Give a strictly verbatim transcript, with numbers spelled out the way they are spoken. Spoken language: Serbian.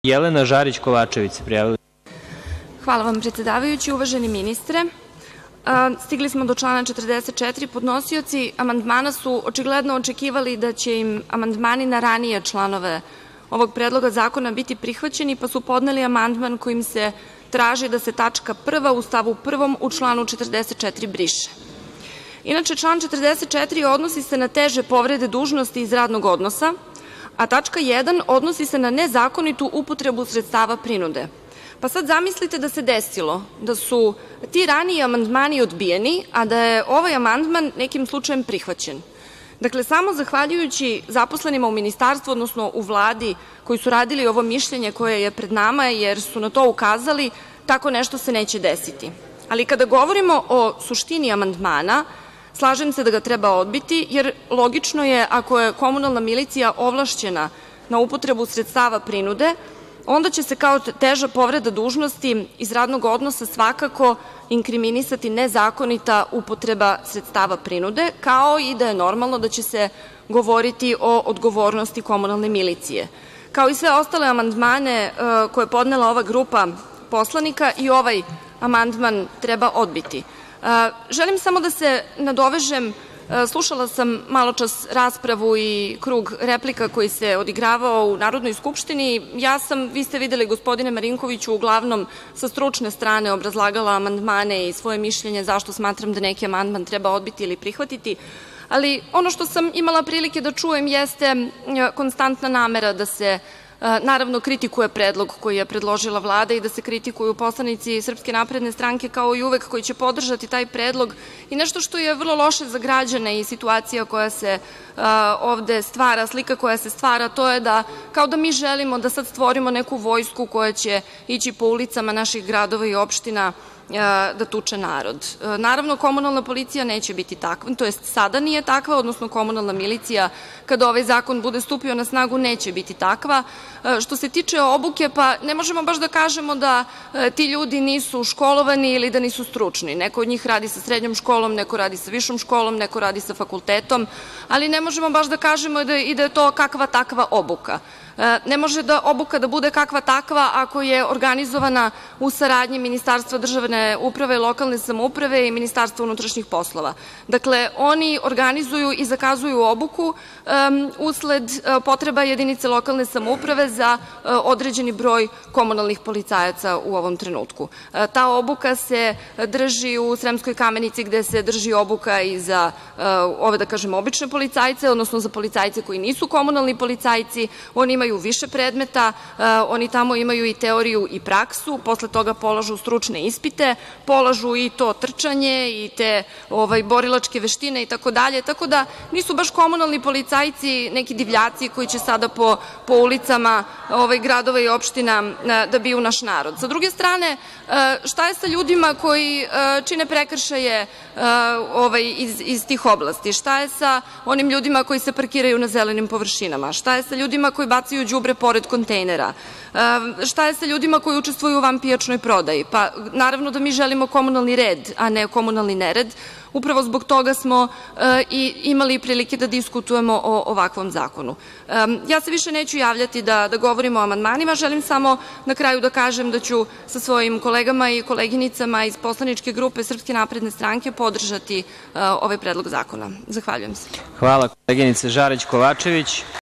Jelena Žarić Kovačević se prijavila. Hvala vam, predsedavajući. Uvaženi ministre, stigli smo do člana četrdeset četiri. Podnosioci amandmana su očigledno očekivali da će im amandmani na ranije članove ovog predloga zakona biti prihvaćeni, pa su podneli amandman kojim se traži da se tačka prva u stavu prvom u članu četrdeset četiri briše. Inače, član četrdeset četiri odnosi se na teže povrede dužnosti iz radnog odnosa, a tačka jedan odnosi se na nezakonitu upotrebu sredstava prinude. Pa sad zamislite da se desilo da su ti raniji amandmani odbijeni, a da je ovaj amandman nekim slučajem prihvaćen. Dakle, samo zahvaljujući zaposlenima u ministarstvu, odnosno u Vladi, koji su radili ovo mišljenje koje je pred nama, jer su na to ukazali, tako nešto se neće desiti. Ali kada govorimo o suštini amandmana, slažem se da ga treba odbiti, jer logično je, ako je komunalna milicija ovlašćena na upotrebu sredstava prinude, onda će se kao teža povreda dužnosti iz radnog odnosa svakako inkriminisati nezakonita upotreba sredstava prinude, kao i da je normalno da će se govoriti o odgovornosti komunalne milicije. Kao i sve ostale amandmane koje je podnela ova grupa poslanika, i ovaj amandman treba odbiti. Želim samo da se nadovežem, slušala sam maločas raspravu i krug replika koji se odigravao u Narodnoj skupštini. Ja sam, vi ste videli, gospodine Marinkoviću, uglavnom sa stručne strane obrazlagala amandmane i svoje mišljenje zašto smatram da neki amandman treba odbiti ili prihvatiti, ali ono što sam imala prilike da čujem jeste konstantna namera da se naravno kritikuje predlog koji je predložila Vlada i da se kritikuju poslanici Srpske napredne stranke, kao i uvek, koji će podržati taj predlog. I nešto što je vrlo loše za građane i situacija koja se ovde stvara, slika koja se stvara, to je da kao da mi želimo da sad stvorimo neku vojsku koja će ići po ulicama naših gradova i opština da tuče narod. Naravno, komunalna policija neće biti takva, to jest sada nije takva, odnosno komunalna milicija, kada ovaj zakon bude stupio na snagu, neće biti takva. Što se tiče obuke, pa ne možemo baš da kažemo da ti ljudi nisu školovani ili da nisu stručni. Neko od njih radi sa srednjom školom, neko radi sa višom školom, neko radi sa fakultetom, ali ne možemo baš da kažemo i da je to kakva takva obuka. Ne može da obuka da bude kakva takva ako je organizovana u saradnji Ministarstva državne uprave, lokalne samouprave i Ministarstva unutrašnjih poslova. Dakle, oni organizuju i zakazuju obuku usled potreba jedinice lokalne samouprave za određeni broj komunalnih policajaca u ovom trenutku. Ta obuka se drži u Sremskoj Kamenici, gde se drži obuka i za ove, da kažem, obične policajce, odnosno za policajce koji nisu komunalni policajci. Oni imaju imaju više predmeta, oni tamo imaju i teoriju i praksu, posle toga polažu stručne ispite, polažu i to trčanje i te borilačke veštine i tako dalje, tako da nisu baš komunalni policajci neki divljaci koji će sada po ulicama gradova i opština da biju naš narod. Sa druge strane, šta je sa ljudima koji čine prekršaje iz tih oblasti? Šta je sa onim ljudima koji se parkiraju na zelenim površinama? Šta je sa ljudima koji bacaju đubre pored kontejnera? Šta je sa ljudima koji učestvuju u vanpijačnoj prodaji? Pa naravno da mi želimo komunalni red, a ne komunalni nered. Upravo zbog toga smo i imali prilike da diskutujemo o ovakvom zakonu. Ja se više neću javljati da govorimo o amandmanima, želim samo na kraju da kažem da ću sa svojim kolegama i koleginicama iz poslaničke grupe Srpske napredne stranke podržati ovaj predlog zakona. Zahvaljujem se. Hvala, koleginice Žarić Kovačević.